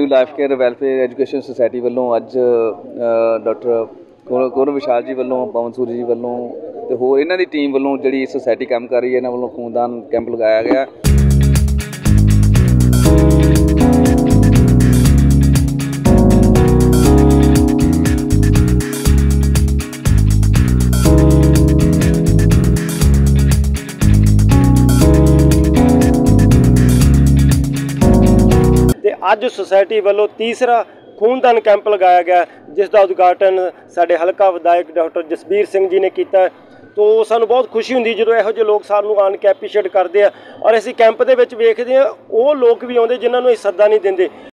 Life care welfare education society ਵੱਲੋਂ ਅੱਜ doctor Kaurav ਵਿਸ਼ਾਲ ਜੀ ਵੱਲੋਂ, ਪਵਨ ਸੂਰੀ ਜੀ ਵੱਲੋਂ ਤੇ ਹੋਰ ਇਹਨਾਂ ਦੀ ਟੀਮ ਵੱਲੋਂ ਜਿਹੜੀ ਸੁਸਾਇਟੀ ਕੰਮ ਕਰ ਰਹੀ ਹੈ, ਇਹਨਾਂ ਵੱਲੋਂ ਖੂਨਦਾਨ ਕੈਂਪ ਲਗਾਇਆ ਗਿਆ। ਅੱਜ ਸੁਸਾਇਟੀ ਵੱਲੋਂ ਤੀਸਰਾ ਖੂਨਦਾਨ ਕੈਂਪ ਲਗਾਇਆ ਗਿਆ, ਜਿਸ ਦਾ ਉਦਘਾਟਨ ਸਾਡੇ ਹਲਕਾ ਵਿਧਾਇਕ ਡਾਕਟਰ ਜਸਬੀਰ ਸਿੰਘ ਜੀ ਨੇ ਕੀਤਾ। तो ਸਾਨੂੰ ਬਹੁਤ ਖੁਸ਼ੀ ਹੁੰਦੀ ਜਦੋਂ ਇਹੋ ਜਿਹੇ ਲੋਕ ਸਾਨੂੰ ਆਣ ਕੇ ਐਪਰੀਸ਼ੀਏਟ ਕਰਦੇ ਆ। ਔਰ ਅਸੀਂ ਕੈਂਪ ਦੇ ਵਿੱਚ ਵੇਖਦੇ ਹਾਂ ਉਹ ਲੋਕ ਵੀ ਆਉਂਦੇ ਜਿਨ੍ਹਾਂ ਨੂੰ ਅਸੀਂ ਸੱਦਾ ਨਹੀਂ ਦਿੰਦੇ।